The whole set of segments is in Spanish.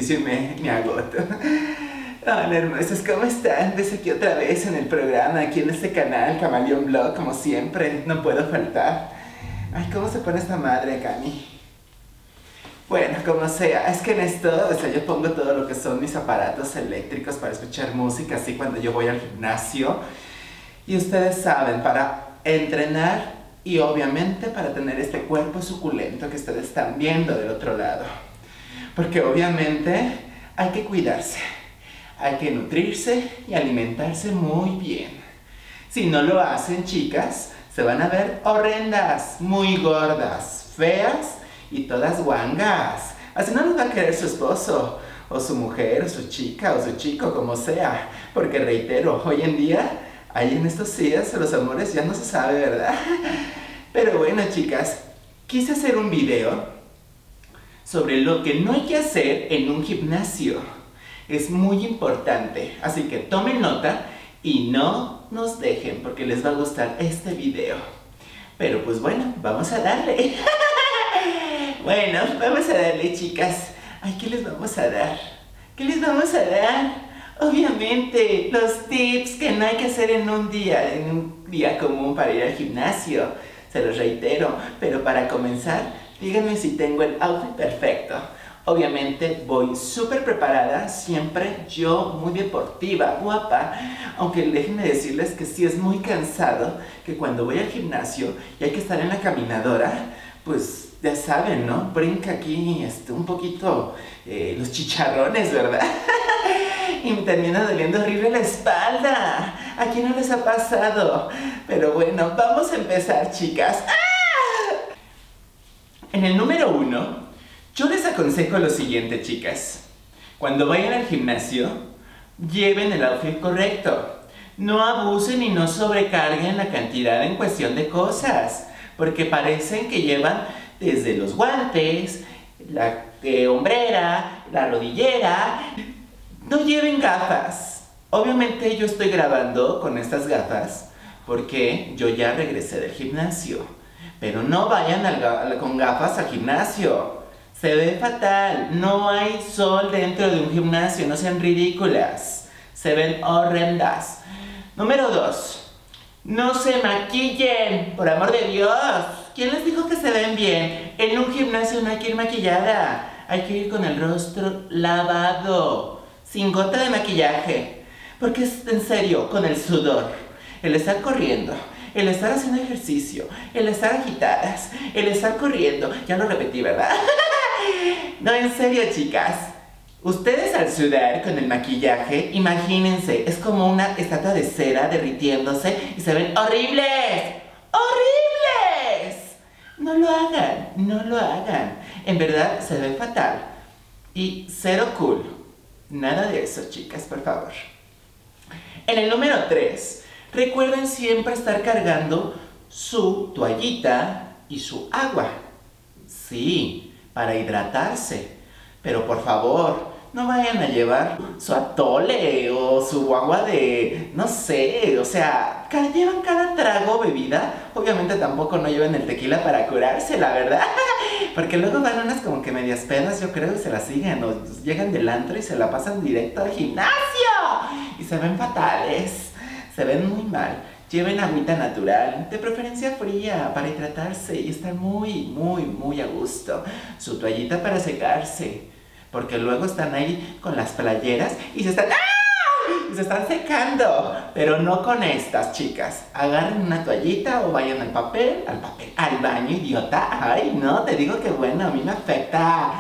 ejercicio y me agoto. Hola hermosos, ¿cómo están? Desde aquí otra vez en el programa, aquí en este canal, Camaleón Blog, como siempre, no puedo faltar. Ay, ¿cómo se pone esta madre, Cami? Bueno, como sea, es que en esto, yo pongo todo lo que son mis aparatos eléctricos para escuchar música, así cuando yo voy al gimnasio. Y ustedes saben, para entrenar y obviamente para tener este cuerpo suculento que ustedes están viendo del otro lado. Porque obviamente hay que cuidarse. Hay que nutrirse y alimentarse muy bien. Si no lo hacen, chicas, se van a ver horrendas, muy gordas, feas y todas guangas. Así no los va a querer su esposo, o su mujer, o su chica, o su chico, como sea. Porque reitero, hoy en día, ahí en estos días, los amores ya no se sabe, ¿verdad? Pero bueno, chicas, quise hacer un video sobre lo que no hay que hacer en un gimnasio. Es muy importante, así que tomen nota y no nos dejen porque les va a gustar este video. Pero pues bueno, vamos a darle. Bueno, vamos a darle, chicas. Ay, ¿qué les vamos a dar? ¿Qué les vamos a dar? Obviamente, los tips que no hay que hacer en un día común para ir al gimnasio. Se los reitero, pero para comenzar, díganme si tengo el outfit perfecto. Obviamente voy súper preparada, siempre yo muy deportiva, guapa, aunque déjenme decirles que sí es muy cansado que cuando voy al gimnasio y hay que estar en la caminadora, pues ya saben, ¿no? Brinca aquí un poquito los chicharrones, ¿verdad? Y me termina doliendo horrible la espalda. ¿A quién no les ha pasado? Pero bueno, vamos a empezar, chicas. ¡Ah! En el número 1, yo les aconsejo lo siguiente, chicas. Cuando vayan al gimnasio, lleven el outfit correcto. No abusen y no sobrecarguen la cantidad en cuestión de cosas, porque parecen que llevan desde los guantes, la hombrera, la rodillera. No lleven gafas. Obviamente yo estoy grabando con estas gafas porque yo ya regresé del gimnasio. Pero no vayan con gafas al gimnasio. Se ve fatal, no hay sol dentro de un gimnasio, no sean ridículas. Se ven horrendas. Número 2. No se maquillen, por amor de Dios. ¿Quién les dijo que se ven bien? En un gimnasio no hay que ir maquillada. Hay que ir con el rostro lavado, sin gota de maquillaje. Porque es en serio, con el sudor, el estar corriendo, el estar haciendo ejercicio, el estar agitadas, el estar corriendo. Ya lo repetí, ¿verdad? No, en serio, chicas. Ustedes al sudar con el maquillaje, imagínense, es como una estatua de cera derritiéndose y se ven horribles. ¡Horribles! No lo hagan, no lo hagan. En verdad se ve fatal. Y cero cool. Nada de eso, chicas, por favor. En el número 3, recuerden siempre estar cargando su toallita y su agua. Sí, para hidratarse. Pero por favor, no vayan a llevar su atole o su agua de, no sé, o sea, llevan cada trago bebida. Obviamente tampoco no lleven el tequila para curarse, la verdad. Porque luego van unas como que medias pedas, yo creo, y se la siguen. O llegan del antro y se la pasan directo al gimnasio. Y se ven fatales. Se ven muy mal. Lleven agüita natural, de preferencia fría, para hidratarse y estar muy, muy, muy a gusto. Su toallita para secarse, porque luego están ahí con las playeras y se están... ¡ah! Y se están secando. Pero no con estas, chicas. Agarren una toallita o vayan al baño, idiota. Ay, no, te digo que bueno, a mí me afecta.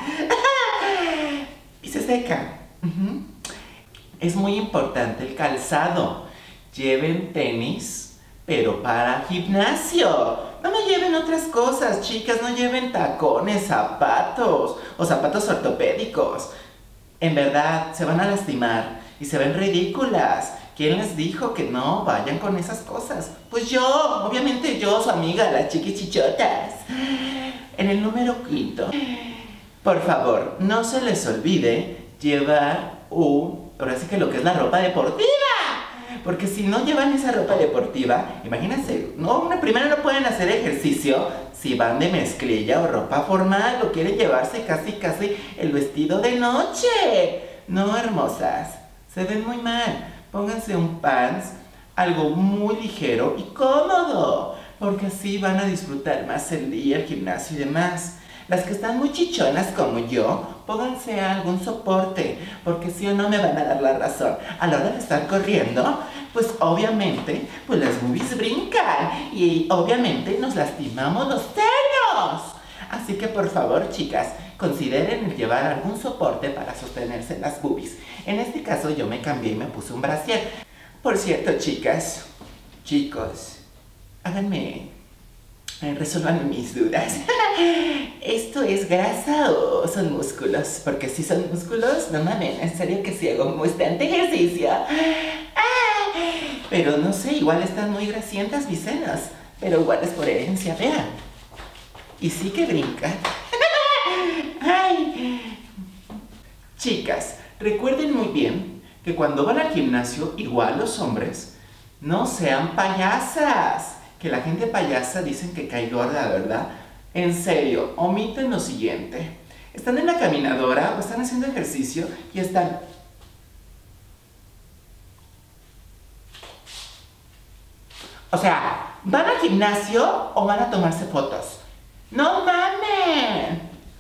Y se secan. Es muy importante el calzado. Lleven tenis, pero para gimnasio. No me lleven otras cosas, chicas. No lleven tacones, zapatos o zapatos ortopédicos. En verdad, se van a lastimar y se ven ridículas. ¿Quién les dijo que no vayan con esas cosas? Pues yo, obviamente yo, su amiga, las chiquichichotas. En el número 5, por favor, no se les olvide llevar ahora sí que lo que es la ropa deportiva. porque si no llevan esa ropa deportiva, imagínense, primero no pueden hacer ejercicio si van de mezclilla o ropa formal o quieren llevarse casi el vestido de noche. No, hermosas, se ven muy mal. Pónganse un pants, algo muy ligero y cómodo, porque así van a disfrutar más el día, el gimnasio y demás. Las que están muy chichonas como yo, pónganse algún soporte, porque si o no me van a dar la razón. A la hora de estar corriendo, pues obviamente, pues las boobies brincan y obviamente nos lastimamos los senos. Así que por favor, chicas, consideren el llevar algún soporte para sostenerse las boobies. En este caso yo me cambié y me puse un brasier. Por cierto, chicas, chicos, resuelvan mis dudas. ¿Esto es grasa o son músculos? Porque si son músculos, no mames, en serio que si hago bastante ejercicio. Pero no sé, igual están muy grasientas mis senos. Pero igual es por herencia, vean. Y sí que brincan. ¡Ay! Chicas, recuerden muy bien que cuando van al gimnasio, igual los hombres, no sean payasas. Que la gente payasa dicen que cae gorda, ¿verdad? En serio, omiten lo siguiente. Están en la caminadora o están haciendo ejercicio y están... O sea, ¿van al gimnasio o van a tomarse fotos? ¡No mames!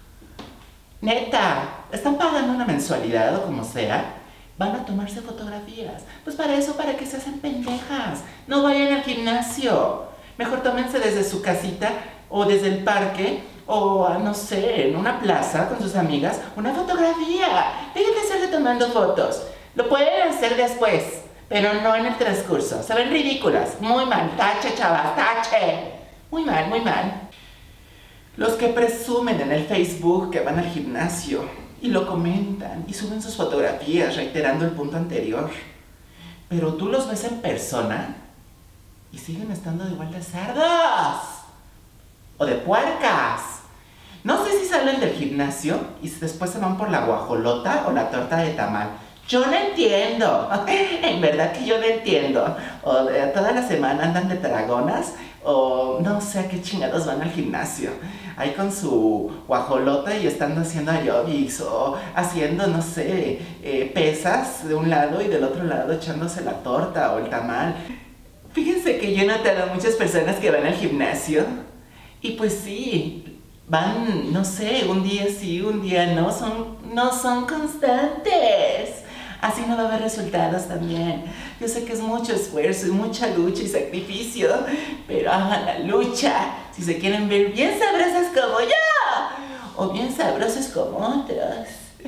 Neta, están pagando una mensualidad o como sea, van a tomarse fotografías. Pues para eso, para que se hacen pendejas. No vayan al gimnasio. Mejor tómense desde su casita o desde el parque o, no sé, en una plaza con sus amigas, una fotografía. Dejen de estarse tomando fotos. Lo pueden hacer después, pero no en el transcurso. Se ven ridículas. Muy mal. Tache, chavas, tache. Muy mal, muy mal. Los que presumen en el Facebook que van al gimnasio y lo comentan y suben sus fotografías reiterando el punto anterior. Pero tú los ves en persona y siguen estando igual de cerdos o de puercas. No sé si salen del gimnasio y después se van por la guajolota o la torta de tamal. Yo no entiendo. En verdad que yo no entiendo. O toda la semana andan de dragonas o no sé a qué chingados van al gimnasio. Ahí con su guajolota y estando haciendo aeróbics o haciendo, no sé, pesas de un lado y del otro lado echándose la torta o el tamal. Fíjense que yo he notado a muchas personas que van al gimnasio y pues sí, van, no sé, un día sí, un día no son constantes. Así no va a haber resultados también. Yo sé que es mucho esfuerzo y mucha lucha y sacrificio, pero hagan la lucha si se quieren ver bien sabrosas como yo o bien sabrosos como otros.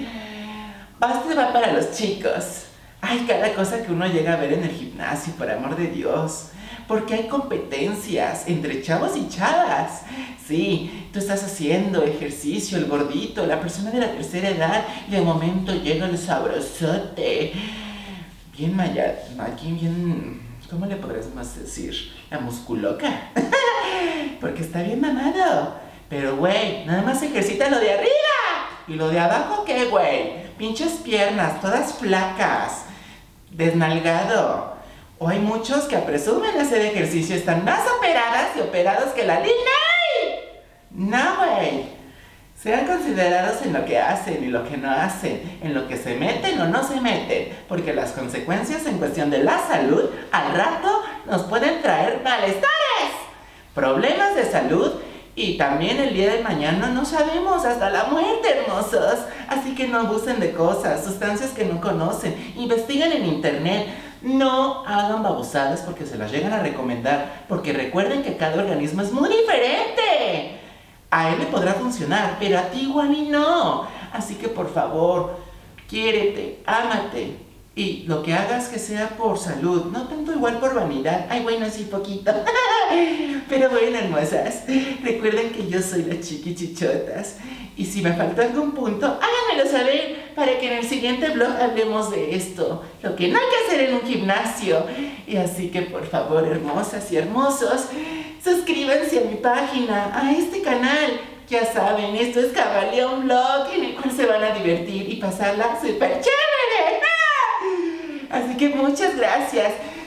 Este va para los chicos. Hay cada cosa que uno llega a ver en el gimnasio, por amor de Dios. Porque hay competencias entre chavos y chavas. Sí, tú estás haciendo ejercicio, el gordito, la persona de la tercera edad, y de momento llega el sabrosote. Bien bien, ¿cómo le podríamos decir? La musculoca. Porque está bien mamado. Pero, güey, nada más ejercita lo de arriba. ¿Y lo de abajo qué, güey? Pinches piernas, todas flacas. Desnalgado. O hay muchos que presumen hacer ejercicio, están más operadas y operados que la Lina. No, güey. Sean considerados en lo que hacen y lo que no hacen, en lo que se meten o no se meten, porque las consecuencias en cuestión de la salud al rato nos pueden traer malestares, problemas de salud y también el día de mañana no sabemos, hasta la muerte, hermosos. Así que no abusen de cosas, sustancias que no conocen, investiguen en internet. No hagan babosadas porque se las llegan a recomendar, porque recuerden que cada organismo es muy diferente. A él le podrá funcionar, pero a ti igual y no. Así que por favor, quiérete, ámate. Y lo que hagas que sea por salud, no tanto igual por vanidad. Ay, bueno, sí, poquito. Pero bueno, hermosas, recuerden que yo soy la Chiqui Chichotas. Y si me faltó algún punto, háganmelo saber para que en el siguiente blog hablemos de esto. Lo que no hay que hacer en un gimnasio. Y así que por favor, hermosas y hermosos, suscríbanse a mi página, a este canal. Ya saben, esto es Camaleón Blog, en el cual se van a divertir y pasarla súper chévere. Así que muchas gracias.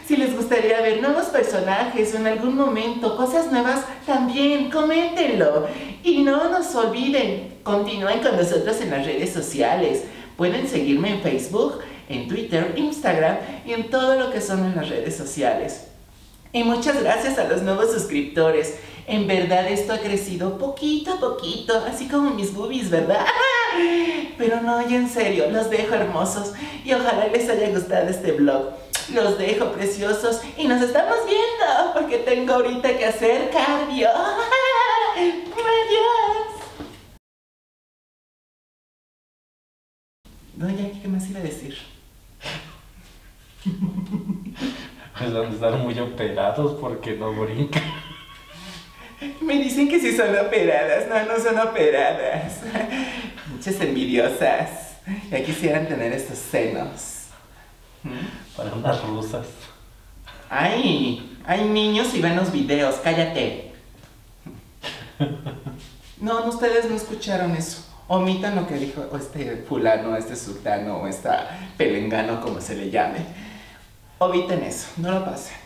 Si les gustaría ver nuevos personajes o en algún momento cosas nuevas, también coméntenlo. Y no nos olviden, continúen con nosotros en las redes sociales. Pueden seguirme en Facebook, en Twitter, Instagram y en todo lo que son en las redes sociales. Y muchas gracias a los nuevos suscriptores. En verdad esto ha crecido poquito a poquito, así como mis boobies, ¿verdad? Pero no, y en serio, los dejo hermosos y ojalá les haya gustado este vlog. Los dejo preciosos y nos estamos viendo porque tengo ahorita que hacer cardio. Adiós. No, ya, ¿qué más iba a decir? Pues han de estar muy operados porque no brincan. Me dicen que sí son operadas. No, no son operadas. Muchas envidiosas. Ya quisieran tener estos senos. Para unas rusas. ¡Ay! Hay niños y ven los videos, cállate. No, ustedes no escucharon eso. Omitan lo que dijo este fulano, este sultano o esta pelengano, como se le llame. Omiten eso, no lo pasen.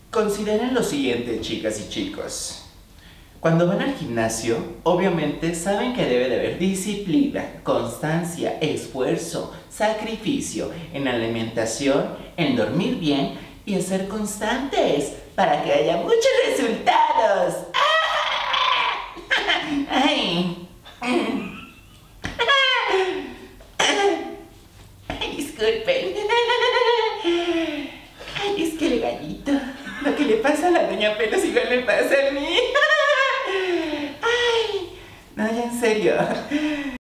Consideren lo siguiente, chicas y chicos. Cuando van al gimnasio, obviamente saben que debe de haber disciplina, constancia, esfuerzo, sacrificio en la alimentación, en dormir bien y en ser constantes para que haya muchos resultados. ¡Ay! Ay, disculpen. Ay, es que el gallito. Lo que le pasa a la doña Pelos igual me pasa a mí. Ay, no, ya en serio.